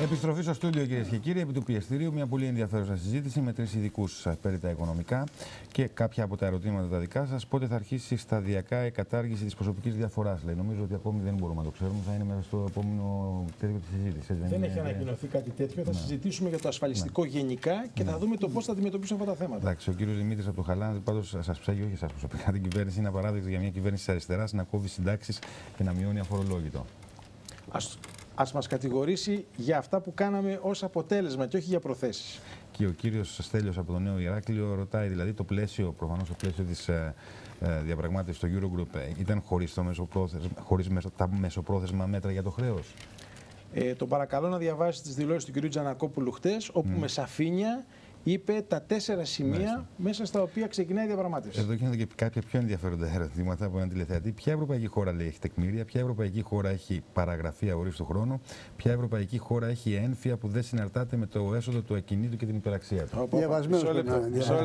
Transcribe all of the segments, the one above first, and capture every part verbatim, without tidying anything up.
Επιστροφή στο στούντιο, κυρίες και κύριοι, επί του πιεστηρίου. Μια πολύ ενδιαφέρουσα συζήτηση με τρεις ειδικούς περί τα οικονομικά και κάποια από τα ερωτήματα τα δικά σας. Πότε θα αρχίσει σταδιακά η κατάργηση της προσωπικής διαφοράς, λέει. Νομίζω ότι ακόμη δεν μπορούμε να το ξέρουμε. Θα είναι μέσα στο επόμενο τέτοιο τη συζήτηση. Δεν, δεν έχει ανακοινωθεί κάτι τέτοιο. Θα ναι. συζητήσουμε για το ασφαλιστικό ναι. γενικά και ναι. θα δούμε το πώς θα αντιμετωπίσουμε αυτά τα θέματα. Εντάξει, ο κύριος Δημήτρης από το Χαλάνδη, πάντως σας ψάγει, όχι εσάς προσωπικά, την κυβέρνηση. Είναι απαράδεκτο για μια κυβέρνηση της αριστεράς να κόβει συντάξεις και να μειώνει αφορολόγητο. Ας... Ας μας κατηγορήσει για αυτά που κάναμε ως αποτέλεσμα και όχι για προθέσεις. Και ο κύριος Στέλιος από το Νέο Ηράκλειο ρωτάει, δηλαδή το πλαίσιο, προφανώς το πλαίσιο της ε, ε, διαπραγμάτευσης στο Eurogroup ε, ήταν χωρίς, το μεσοπρόθεσμα, χωρίς μεσο, τα μεσοπρόθεσμα μέτρα για το χρέος. Ε, τον παρακαλώ να διαβάσει τις δηλώσεις του κ. Τζανακόπουλου χτες, όπου mm. με σαφήνεια είπε τα τέσσερα σημεία Μάλιστα. μέσα στα οποία ξεκινάει η διαπραγμάτευση. Εδώ γίνονται και κάποια πιο ενδιαφέροντα ερωτήματα από έναν τηλεθεατή. Ποια ευρωπαϊκή χώρα, λέει, έχει τεκμήρια, ποια ευρωπαϊκή χώρα έχει παραγραφεί αορίστου χρόνου, ποια ευρωπαϊκή χώρα έχει ένφια που δεν συναρτάται με το έσοδο του ακινήτου και την υπεραξία του. Μισό λεπτό.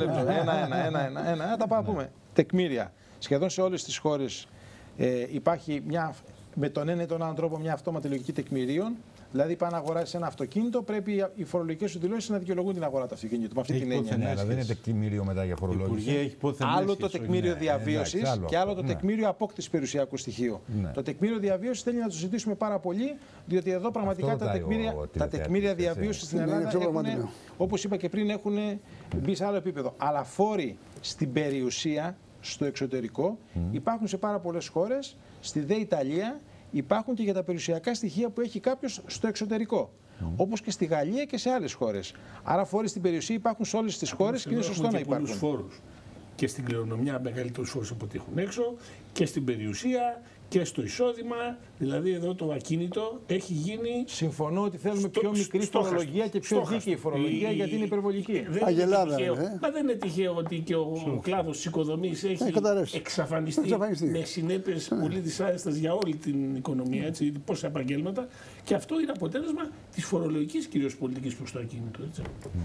Ένα-ένα. Να τα πάμε πούμε. Τεκμήρια. Σχεδόν σε όλες τις χώρες ε, υπάρχει μια, με τον ένα ή τον άλλον τρόπο μια αυτόματη λογική τεκμηρίων. Δηλαδή, πάει να αγοράσει ένα αυτοκίνητο, πρέπει οι φορολογικές σου δηλώσεις να δικαιολογούν την αγορά του αυτοκίνητου. Με αυτή έχει την έννοια. Ναι, αλλά δεν είναι τεκμήριο μετά για φορολόγηση. Άλλο το τεκμήριο ναι, διαβίωσης ναι, και άλλο το ναι. τεκμήριο απόκτησης περιουσιακού στοιχείου. Ναι. Το τεκμήριο διαβίωσης θέλει να το συζητήσουμε πάρα πολύ, διότι εδώ πραγματικά αυτό τα τεκμήρια, ο, τα τεκμήρια διαβίωσης στην Ελλάδα, έχουν, όπως είπα και πριν, έχουν μπει σε άλλο επίπεδο. Αλλά φόροι στην περιουσία, στο εξωτερικό, mm. υπάρχουν σε πάρα πολλές χώρες, στη ΔΕ Ιταλία. Υπάρχουν και για τα περιουσιακά στοιχεία που έχει κάποιος στο εξωτερικό. Mm. Όπως και στη Γαλλία και σε άλλες χώρες. Άρα φόροι στην περιουσία υπάρχουν σε όλες τις χώρες και είναι σωστό να υπάρχουν. Φόρους. Και στην κληρονομιά μεγαλύτερους φόρους από ό,τι έχουν έξω, και στην περιουσία και στο εισόδημα. Δηλαδή εδώ το ακίνητο έχει γίνει. Συμφωνώ ότι θέλουμε στο, πιο μικρή φορολογία και πιο δίκαιη φορολογία η... γιατί είναι υπερβολική. Αγελάδα. Ε? Μα δεν είναι τυχαίο ότι και ο, ο κλάδος της οικοδομής έχει εξαφανιστεί, εξαφανιστεί με συνέπειες yeah. πολύ δυσάρεστες για όλη την οικονομία, έτσι, πόσα επαγγέλματα. Και αυτό είναι αποτέλεσμα της φορολογικής κυρίως πολιτικής προς το ακίνητο. Έτσι.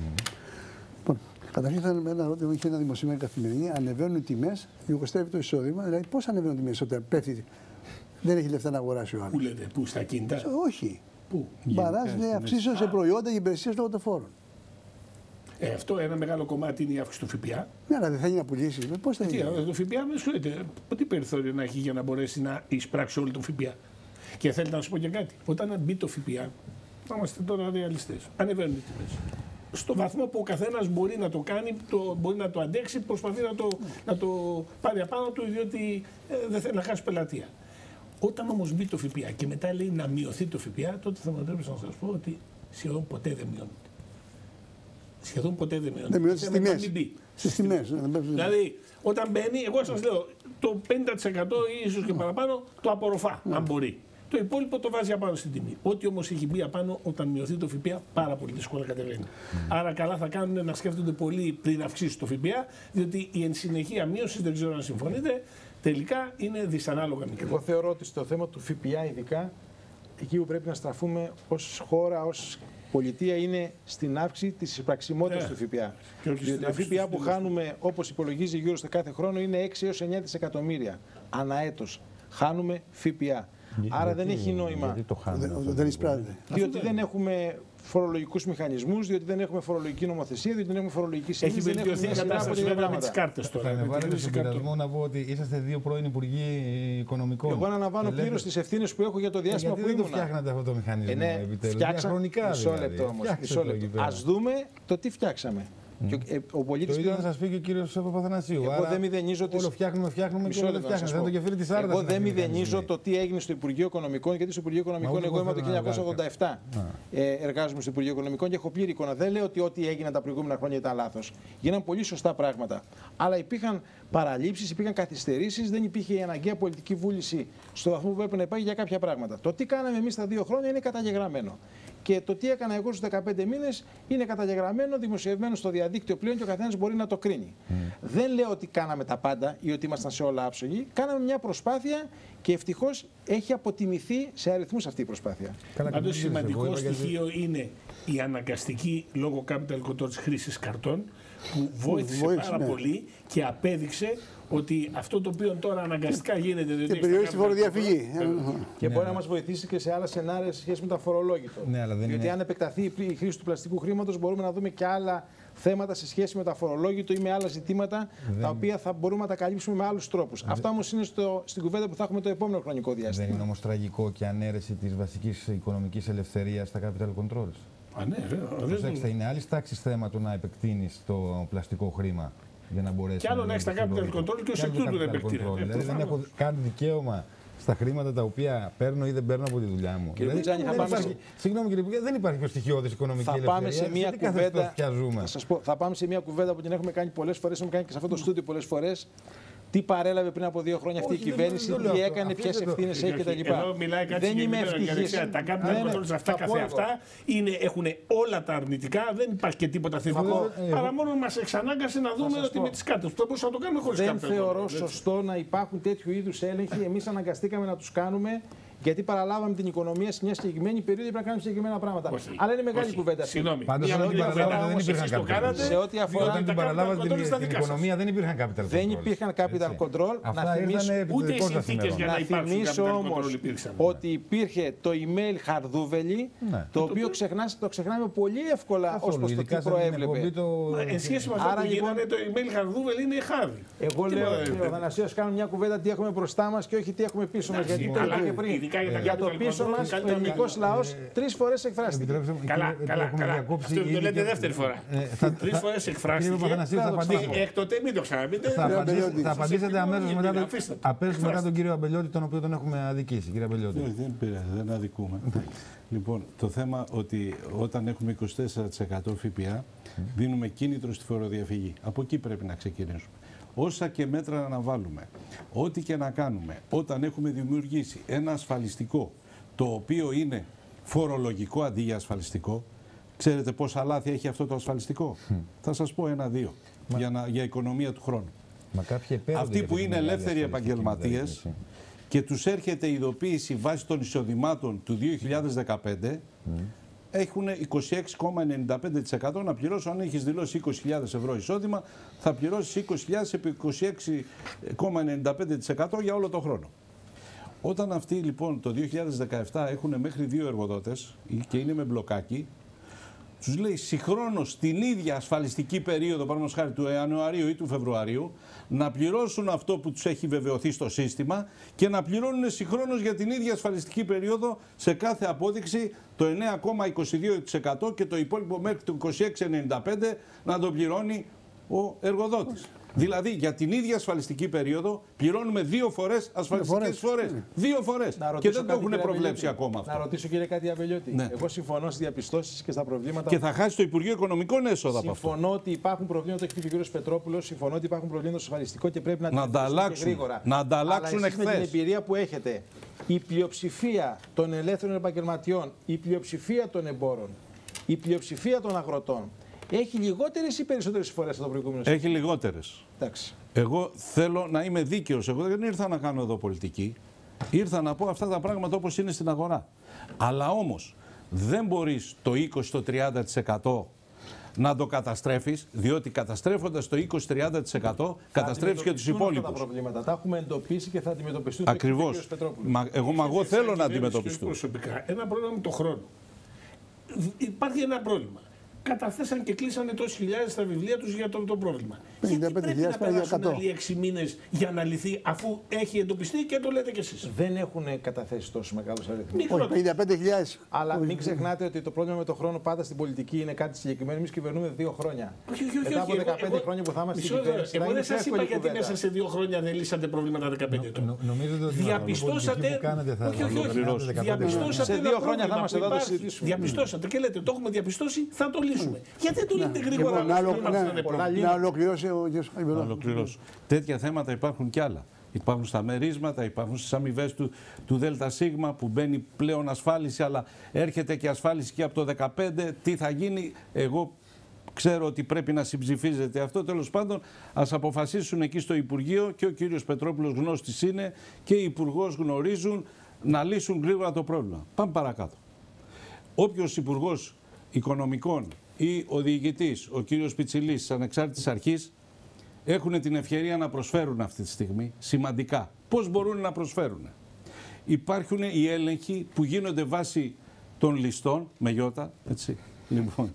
Mm. Καταρχήν, θα ένα ερώτημα, είχε ένα δημοσίευμα καθημερινή. Ανεβαίνουν οι τιμές, λιγοστεύει το εισόδημα. Δηλαδή, πώς ανεβαίνουν οι τιμές όταν πέφτει, δεν έχει λεφτά να αγοράσει ο άλλος. Πού λέτε, πού, στα κίνητα. Όχι. Πού. Παράζει αυξήσεων σε προϊόντα και υπηρεσίες λόγω των φόρων. Ε, αυτό ένα μεγάλο κομμάτι είναι η αύξηση του ΦΠΑ. Ναι, αλλά δεν θέλει να πουλήσει. Πώς θα γίνει. Το ΦΠΑ με συγχωρείτε. Τι περιθώριο να έχει για να μπορέσει να εισπράξει όλο το ΦΠΑ. Και θέλετε να σου πω και κάτι. Όταν μπει το ΦΠΑ, θα είμαστε τώρα ρεαλιστές. Ανεβαίνουν οι τιμές. Στο βαθμό που ο καθένας μπορεί να το κάνει, το, μπορεί να το αντέξει, προσπαθεί να το, να το πάρει απάνω του, διότι ε, δεν θέλει να χάσει πελατεία. Όταν όμως μπει το ΦΠΑ και μετά λέει να μειωθεί το ΦΠΑ, τότε θα μου επιτρέψει να σας πω ότι σχεδόν ποτέ δεν μειώνεται. Σχεδόν ποτέ δεν μειώνεται. Δεν μειώνεται στις τιμές. Στις τιμές. Δηλαδή, όταν μπαίνει, εγώ σας λέω, το πενήντα τοις εκατό ή ίσως και παραπάνω το απορροφά, αν μπορεί. Το υπόλοιπο το βάζει απάνω στην τιμή. Ό,τι όμως έχει μπει απάνω, όταν μειωθεί το ΦΠΑ, πάρα πολύ δύσκολα κατεβαίνει. Mm. Άρα, καλά θα κάνουν να σκέφτονται πολύ πριν αυξήσουν το ΦΠΑ, διότι η εν συνεχεία μείωση, δεν ξέρω αν συμφωνείτε, τελικά είναι δυσανάλογα μικρή. Εγώ θεωρώ ότι στο θέμα του ΦΠΑ, ειδικά εκεί που πρέπει να στραφούμε ως χώρα, ως πολιτεία, είναι στην αύξηση της εισπραξιμότητας yeah. του ΦΠΑ. Διότι το ΦΠΑ που χάνουμε, όπως υπολογίζει γύρω στο κάθε χρόνο, είναι έξι έως εννιά δισεκατομμύρια ανά έτος. Χάνουμε ΦΠΑ. Άρα γιατί, δεν έχει νόημα. Γιατί το χάνουμε, δεν, δεν εισπράττει. Διότι δεν έχουμε φορολογικούς μηχανισμούς, διότι δεν έχουμε φορολογική νομοθεσία, διότι δεν έχουμε φορολογική συνήθεια. Έχει βελτιωθεί η κατάσταση βέβαια με τις κάρτες τώρα. Θα ανεβάλλετε στον πειρασμό να πω ότι είσαστε δύο πρώην Υπουργοί Οικονομικών. Εγώ αναλαμβάνω πλήρως τις ευθύνες που έχω για το διάστημα που ήμουν. Γιατί δεν το φτιάχνατε αυτό το μηχανισμό, ε, ναι, επιτέλους. Διαχρονικά μισό λεπτό όμως. Ας δούμε το τι φτιάξαμε. Mm. Και ο πολίτης το ίδιο θα σας πει και ο κύριος Παπαθανασίου. Εγώ δεν μηδενίζω όλο φτιάχνουμε, φτιάχνουμε και όλο φτιάχνουμε. Θα το κεφίρι της Άρδας. Εγώ δεν μηδενίζω το τι έγινε στο Υπουργείο Οικονομικών, γιατί στο Υπουργείο Οικονομικών εγώ είμαι από το χίλια εννιακόσια ογδόντα επτά. Ε, εργάζομαι στο Υπουργείο Οικονομικών και έχω πλήρη εικόνα. Δεν λέω ότι ό,τι έγινε τα προηγούμενα χρόνια ήταν λάθος. Γίναν πολύ σωστά πράγματα. Αλλά υπήρχαν παραλήψεις, υπήρχαν καθυστερήσεις, δεν υπήρχε η αναγκαία πολιτική βούληση στο βαθμό που πρέπει να υπάρχει για κάποια πράγματα. Το τι κάναμε εμείς τα δύο χρόνια είναι καταγεγραμμένο. Και το τι έκανα εγώ στους δεκαπέντε μήνες είναι καταγεγραμμένο, δημοσιευμένο στο διαδίκτυο πλέον και ο καθένας μπορεί να το κρίνει. Mm. Δεν λέω ότι κάναμε τα πάντα ή ότι ήμασταν σε όλα άψογοι. Κάναμε μια προσπάθεια και ευτυχώς έχει αποτιμηθεί σε αριθμούς αυτή η προσπάθεια. Πάντως σημαντικό στοιχείο είναι η αναγκαστική λόγω capital control της χρήσης καρτών που βοήθησε πάρα ναι. πολύ και απέδειξε ότι αυτό το οποίο τώρα αναγκαστικά γίνεται. Και περιορίζει τη φοροδιαφυγή. Και μπορεί να μας βοηθήσει και σε άλλα σενάρια σε σχέση με το αφορολόγητο. Ναι, αλλά δεν Διότι είναι... αν επεκταθεί η χρήση του πλαστικού χρήματος, μπορούμε να δούμε και άλλα θέματα σε σχέση με το αφορολόγητο ή με άλλα ζητήματα δεν... τα οποία θα μπορούμε να τα καλύψουμε με άλλους τρόπους. Δεν... Αυτά όμως είναι στο, στην κουβέντα που θα έχουμε το επόμενο χρονικό διάστημα. Δεν είναι όμως τραγικό και ανέρεση της βασικής οικονομικής ελευθερίας στα capital controls? Α, ναι, προσέξτε, είναι άλλη τάξη θέμα το να επεκτείνεις το πλαστικό χρήμα για να μπορέσει. Και άλλο να έχει τα capital control και ω εκ τούτου δεν επεκτείνεται. Δηλαδή δεν έχω καν δικαίωμα στα χρήματα τα οποία παίρνω ή δεν παίρνω από τη δουλειά μου. Κύριε Μπουτζάνη, θα πάμε σε... Συγγνώμη κύριε Υπουργέ, δεν υπάρχει πιο στοιχειώδης οικονομική θα ελευθερία. Πάμε σε μια κουβέντα... θα, σας πω, θα πάμε σε μια κουβέντα που την έχουμε κάνει πολλές φορές, έχουμε κάνει και σε αυτό το στούντιο πολλές φορές. Τι παρέλαβε πριν από δύο χρόνια αυτή η κυβέρνηση, τι έκανε, ποιες ευθύνες έχει κτλ. Εδώ μιλάει κάτι συγκεκριμένο για δεξιά. Τα capital controls αυτά καθεαυτά έχουν όλα τα αρνητικά, δεν υπάρχει και τίποτα θετικό. Παρά μόνο μας εξανάγκασε να δούμε ότι με τις κάρτες που μπορούσαμε να το κάνουμε χωρίς capital controls. Δεν θεωρώ σωστό να υπάρχουν τέτοιου είδους έλεγχοι. Εμείς αναγκαστήκαμε να τους κάνουμε. Γιατί παραλάβαμε την οικονομία σε μια συγκεκριμένη περίοδο για να κάνουμε συγκεκριμένα πράγματα. Όχι. Αλλά είναι μεγάλη Όχι. κουβέντα. Συγγνώμη. Πάντως όταν την παραλάβατε δεν υπήρχαν capital. Σε ό,τι αφορά όταν την παραλάβατε την οικονομία δεν υπήρχαν capital control. Δεν υπήρχαν capital control. Αυτά να θυμίσω, ούτε οι συνθήκες για να, να θυμίσω όμως ότι υπήρχε το email χαρδούβελη, ναι. το οποίο ξεχνάς, το ξεχνάμε πολύ εύκολα ως προς το τι προέβλεπε. Εν σχέση με αυτό που γίνανε, το email χαρδούβελη είναι χάδι. Εγώ λέω ότι ο Θανασίος κάνει μια κουβέντα τι έχουμε μπροστά μας και όχι τι έχουμε πίσω μας. Γιατί το είπε πριν. Για το πίσω μας, ο ελληνικός λαός τρεις φορές εκφράστηκε. Καλά, καλά, καλά. Αυτό το λέτε δεύτερη φορά. Τρεις φορές εκφράστηκε. Εκ τότε μην το ξαναπείτε. Θα απαντήσετε αμέσως μετά τον κύριο Αμπελιώτη, τον οποίο τον έχουμε αδικήσει. Κύριε Αμπελιώτη. Δεν πειράζει, δεν αδικούμε. Λοιπόν, το θέμα ότι όταν έχουμε είκοσι τέσσερα τοις εκατό ΦΠΑ δίνουμε κίνητρο στη φοροδιαφυγή. Από εκεί πρέπει να ξεκινήσουμε. Όσα και μέτρα να βάλουμε, ό,τι και να κάνουμε, όταν έχουμε δημιουργήσει ένα ασφαλιστικό το οποίο είναι φορολογικό αντί για ασφαλιστικό, ξέρετε πόσα λάθη έχει αυτό το ασφαλιστικό? Mm. Θα σας πω ένα-δύο για, να, για οικονομία του χρόνου. Μα αυτοί που είναι ελεύθεροι επαγγελματίες και τους έρχεται η ειδοποίηση βάσει των εισοδημάτων του δύο χιλιάδες δεκαπέντε, mm. έχουν είκοσι έξι κόμμα ενενήντα πέντε τοις εκατό να πληρώσουν. Αν έχεις δηλώσει είκοσι χιλιάδες ευρώ εισόδημα, θα πληρώσεις είκοσι χιλιάδες επί είκοσι έξι κόμμα ενενήντα πέντε τοις εκατό για όλο τον χρόνο. Όταν αυτοί λοιπόν το δύο χιλιάδες δεκαεπτά έχουν μέχρι δύο εργοδότες και είναι με μπλοκάκι, τους λέει συγχρόνως την ίδια ασφαλιστική περίοδο, παραδείγματος χάρη του Ιανουαρίου ή του Φεβρουαρίου, να πληρώσουν αυτό που τους έχει βεβαιωθεί στο σύστημα και να πληρώνουν συγχρόνως για την ίδια ασφαλιστική περίοδο σε κάθε απόδειξη το εννέα κόμμα είκοσι δύο τοις εκατό και το υπόλοιπο μέχρι το είκοσι έξι κόμμα ενενήντα πέντε τοις εκατό να το πληρώνει ο εργοδότης. Δηλαδή για την ίδια ασφαλιστική περίοδο πληρώνουμε δύο φορές ασφαλιστικές φορές. Δύο φορές. Και δεν το έχουν προβλέψει ακόμα αυτό. Να ρωτήσω κύριε κάτι Αμπελιώτη. Ναι. Εγώ συμφωνώ στις διαπιστώσεις και στα προβλήματα. Και θα χάσει το Υπουργείο Οικονομικών έσοδα από αυτό. Συμφωνώ ότι υπάρχουν προβλήματα, το έχει πει ο κ. Πετρόπουλος. Συμφωνώ ότι υπάρχουν προβλήματα στο ασφαλιστικό και πρέπει να, να τα αλλάξουν γρήγορα. Να τα αλλάξουν εχθές. Με την εμπειρία που έχετε, η πλειοψηφία των ελεύθερων επαγγελματιών, η πλειοψηφία των εμπόρων, η πλειοψηφία των αγροτών έχει λιγότερες ή περισσότερες φορές από το προηγούμενο σύστημα? Έχει λιγότερες. Εντάξει. Εγώ θέλω να είμαι δίκαιος. Εγώ δεν ήρθα να κάνω εδώ πολιτική. Ήρθα να πω αυτά τα πράγματα όπως είναι στην αγορά. Αλλά όμως δεν μπορείς το είκοσι με τριάντα τοις εκατό να το καταστρέφεις, διότι καταστρέφοντας το είκοσι με τριάντα τοις εκατό καταστρέφεις και τους υπόλοιπους. Τα προβλήματα τα έχουμε εντοπίσει και θα αντιμετωπιστούν. Ακριβώς. Μα, εγώ, μα εγώ θέλω να αντιμετωπιστούν. Προσωπικά, ένα πρόβλημα με τον χρόνο. Υπάρχει ένα πρόβλημα. Καταθέσαν και κλείσανε τόσες χιλιάδες στα βιβλία τους για το, το πρόβλημα. Γιατί πρέπει να περάσουν άλλοι έξι μήνες για να λυθεί, αφού έχει εντοπιστεί και το λέτε κι εσείς? Δεν έχουν καταθέσει τόσο μεγάλους αριθμούς. Όχι, πενήντα πέντε χιλιάδες. Αλλά μην ξεχνάτε ότι το πρόβλημα με τον χρόνο πάντα στην πολιτική είναι κάτι συγκεκριμένο. Εμείς κυβερνούμε δύο χρόνια. Όχι, όχι, όχι, Μετά από δεκαπέντε εγώ, χρόνια που θα είμαστε στην κυβέρνηση. Εγώ δεν σας είπα γιατί μέσα σε δύο χρόνια δεν λύσατε προβλήματα δεκαπέντε ετών. Διαπιστώσατε. Όχι, όχι, όχι. Διαπιστώσατε. Σε δύο χρόνια θα είμαστε εδώ να συζητήσουμε. Διαπιστώσατε και λέτε το έχουμε διαπιστώσει, θα το λύσουμε. Γιατί δεν το λέτε γρήγορα? Να ολοκληρώσει ο κ. Να ολοκληρώσω. Τέτοια θέματα υπάρχουν κι άλλα. Υπάρχουν στα μερίσματα, υπάρχουν στις αμοιβές του, του ΔΣ που μπαίνει πλέον ασφάλιση, αλλά έρχεται και ασφάλιση και από το δεκαπέντε. Τι θα γίνει? Εγώ ξέρω ότι πρέπει να συμψηφίζεται αυτό. Τέλος πάντων, ας αποφασίσουν εκεί στο Υπουργείο, και ο κύριος Πετρόπουλος γνώστης είναι και οι υπουργός γνωρίζουν, να λύσουν γρήγορα το πρόβλημα. Πάμε παρακάτω. Όποιος υπουργός οικονομικών ή ο διοικητής, ο κύριος Πιτσιλής της Ανεξάρτητης Αρχής, έχουν την ευκαιρία να προσφέρουν αυτή τη στιγμή σημαντικά. Πώς μπορούν να προσφέρουν? Υπάρχουν οι έλεγχοι που γίνονται βάσει των ληστών, με γιώτα, έτσι. Λοιπόν,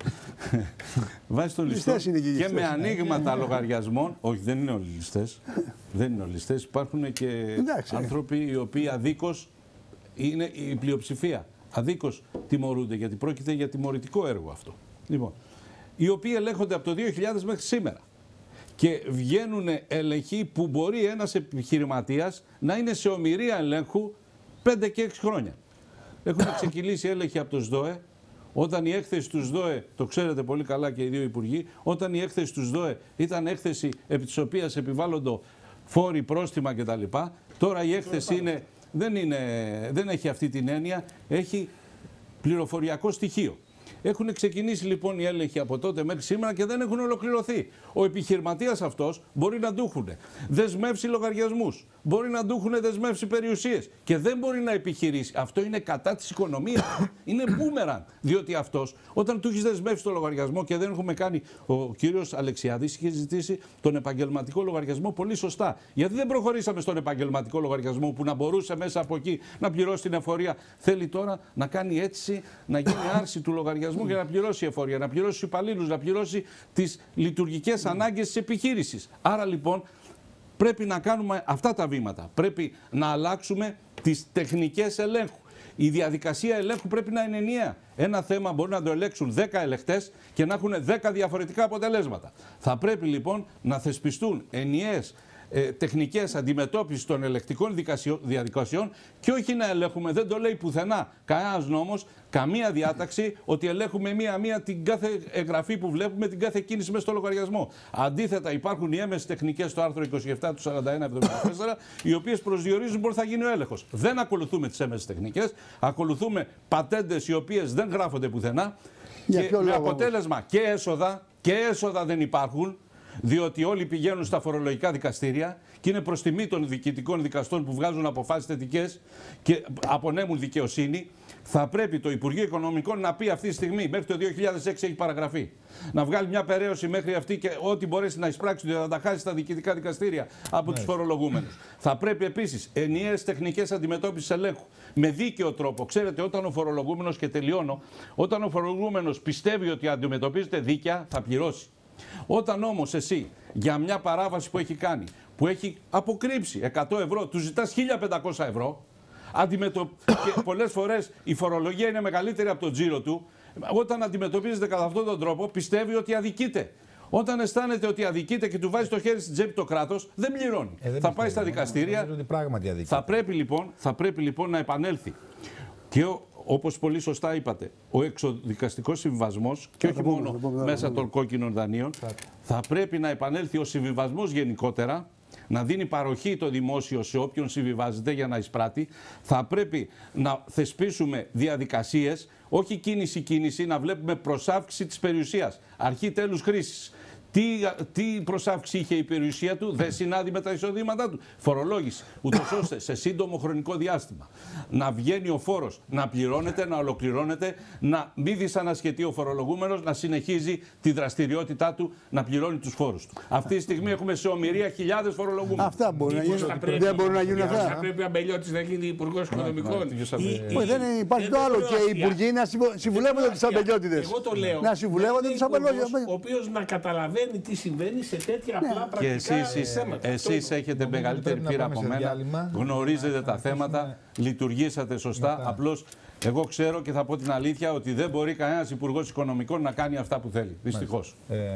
βάσει των ληστών και, και με ανοίγματα λογαριασμών. Όχι, δεν είναι όλοι ληστές. Δεν είναι όλοι ληστές. Υπάρχουν και εντάξει, άνθρωποι οι οποίοι αδίκως, είναι η πλειοψηφία, αδίκως τιμωρούνται, γιατί πρόκειται για τιμωρητικό έργο αυτό. Λοιπόν, οι οποίοι ελέγχονται από το δύο χιλιάδες μέχρι σήμερα. Και βγαίνουν έλεγχοι που μπορεί ένας επιχειρηματίας να είναι σε ομηρία ελέγχου πέντε και έξι χρόνια. Έχουν ξεκινήσει έλεγχοι από το ΣΔΟΕ. Όταν η έκθεση του ΣΔΟΕ, το ξέρετε πολύ καλά και οι δύο υπουργοί, όταν η έκθεση του ΣΔΟΕ ήταν έκθεση επί της οποίας επιβάλλονται φόροι, πρόστιμα κτλ. Τώρα η έκθεση είναι, δεν, είναι, δεν έχει αυτή την έννοια, έχει πληροφοριακό στοιχείο. Έχουν ξεκινήσει λοιπόν οι έλεγχοι από τότε μέχρι σήμερα και δεν έχουν ολοκληρωθεί. Ο επιχειρηματίας αυτός μπορεί να του έχουν δεσμεύσει λογαριασμούς, μπορεί να του έχουν δεσμεύσει περιουσίες και δεν μπορεί να επιχειρήσει. Αυτό είναι κατά της οικονομίας. Είναι μπούμεραν. Διότι αυτός, όταν του έχει δεσμεύσει το λογαριασμό, και δεν έχουμε κάνει, ο κύριος Αλεξιάδης είχε ζητήσει τον επαγγελματικό λογαριασμό πολύ σωστά. Γιατί δεν προχωρήσαμε στον επαγγελματικό λογαριασμό που να μπορούσε μέσα από εκεί να πληρώσει την εφορία? Θέλει τώρα να κάνει έτσι, να γίνει άρση του λογαριασμού για να πληρώσει εφορία, να πληρώσει τους υπαλλήλους, να πληρώσει τις λειτουργικές ανάγκες της επιχείρησης. Άρα λοιπόν πρέπει να κάνουμε αυτά τα βήματα. Πρέπει να αλλάξουμε τις τεχνικές ελέγχου. Η διαδικασία ελέγχου πρέπει να είναι ενιαία. Ένα θέμα μπορεί να το ελέγξουν δέκα ελεγκτές και να έχουν δέκα διαφορετικά αποτελέσματα. Θα πρέπει λοιπόν να θεσπιστούν ενιαίες ε, τεχνικές αντιμετώπισης των ελεκτικών διαδικασιών και όχι να ελέγχουμε, δεν το λέει πουθενά κανένας νόμος, καμία διάταξη, ότι ελέγχουμε μία-μία την κάθε εγγραφή που βλέπουμε, την κάθε κίνηση μέσα στο λογαριασμό. Αντίθετα, υπάρχουν οι έμεσες τεχνικές στο άρθρο είκοσι επτά του σαράντα ένα εβδομήντα τέσσερα, οι οποίες προσδιορίζουν πώς θα γίνει ο έλεγχος. Δεν ακολουθούμε τις έμεσες τεχνικές, ακολουθούμε πατέντες οι οποίες δεν γράφονται πουθενά. Για και με αποτέλεσμα και έσοδα, και έσοδα δεν υπάρχουν. Διότι όλοι πηγαίνουν στα φορολογικά δικαστήρια και είναι προς τιμή των διοικητικών δικαστών που βγάζουν αποφάσεις θετικές και απονέμουν δικαιοσύνη. Θα πρέπει το Υπουργείο Οικονομικών να πει αυτή τη στιγμή, μέχρι το δύο χιλιάδες έξι έχει παραγραφεί, να βγάλει μια περαίωση μέχρι αυτή και ό,τι μπορέσει να εισπράξει ότι θα τα χάσει στα διοικητικά δικαστήρια από τους φορολογούμενους. Θα πρέπει επίσης ενιαίες τεχνικές αντιμετώπισης ελέγχου με δίκαιο τρόπο. Ξέρετε, όταν ο φορολογούμενος, και τελειώνω, όταν ο φορολογούμενος πιστεύει ότι αντιμετωπίζεται δίκαια, θα πληρώσει. Όταν όμως εσύ για μια παράβαση που έχει κάνει, που έχει αποκρύψει εκατό ευρώ, του ζητάς χίλια πεντακόσια ευρώ, αντιμετω... και πολλές φορές η φορολογία είναι μεγαλύτερη από το τζίρο του, όταν αντιμετωπίζεται κατά αυτόν τον τρόπο πιστεύει ότι αδικείται. Όταν αισθάνεται ότι αδικείται και του βάζει το χέρι στην τσέπη το κράτος, δεν πληρώνει. Ε, δεν θα πάει στα δικαστήρια. Θα πρέπει, λοιπόν, θα πρέπει λοιπόν να επανέλθει. Και ο, όπως πολύ σωστά είπατε, ο εξοδικαστικός συμβιβασμός, και όχι μόνο μέσα των κόκκινων δανείων, θα πρέπει να επανέλθει ο συμβιβασμός γενικότερα, να δίνει παροχή το δημόσιο σε όποιον συμβιβάζεται για να εισπράττει. Θα πρέπει να θεσπίσουμε διαδικασίες, όχι κίνηση-κίνηση, να βλέπουμε προσάυξη της περιουσίας, αρχή τέλους χρήσης. Τι, τι προσάυξη είχε η περιουσία του, δεν συνάδει με τα εισοδήματά του. Φορολόγηση, ούτως ώστε σε σύντομο χρονικό διάστημα να βγαίνει ο φόρος, να πληρώνεται, να ολοκληρώνεται, να μην δυσανασχετεί ο φορολογούμενος, να συνεχίζει τη δραστηριότητά του, να πληρώνει τους φόρους του. Αυτή τη στιγμή έχουμε σε ομηρία χιλιάδες φορολογούμενους. Αυτά μπορούν να γίνουν. Δεν μπορούν να γίνουν αυτά. Θα πρέπει ο Αμπελιώτης να γίνει υπουργός οικονομικών. Δεν υπάρχει το άλλο. Και οι υπουργοί να συμβουλεύονται τους αμπελιώτηδες. Εγώ το λέω. Να συμβουλεύονται τους αμπελιώτηδες. Ο οποίος να καταλαβαίνει τι συμβαίνει σε τέτοια απλά πρακτικά θέματα. Εσείς έχετε μεγαλύτερη πείρα από μένα, γνωρίζετε τα θέματα, λειτουργήσατε σωστά. Απλώς εγώ ξέρω και θα πω την αλήθεια ότι δεν μπορεί κανένας υπουργός οικονομικών να κάνει αυτά που θέλει. Δυστυχώς.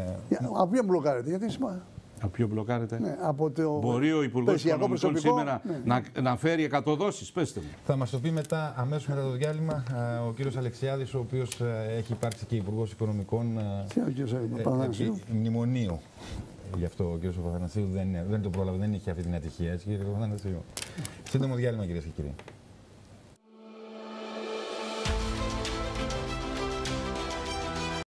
Από ποιο μπλοκάρετε, γιατί σημαίνει. Από ποιο μπλοκάρετε. Ναι, από το μπορεί ο Υπουργός Οικονομικών σήμερα ναι. να, να φέρει εκατοδόσεις, πέστε μου. Θα μας το πει μετά, αμέσως μετά το διάλειμμα, ο κύριος Αλεξιάδης, ο οποίος έχει υπάρξει και Υπουργός Οικονομικών και ο κύριος Παπαθανασίου. Μνημονίου. Γι' αυτό ο κύριος Παπαθανασίου δεν, δεν το πρόλαβε, δεν είχε αυτή την ατυχία. Έτσι, κύριε Παπαθανασίου. Σύντομο διάλειμμα, κυρίες και κύριοι.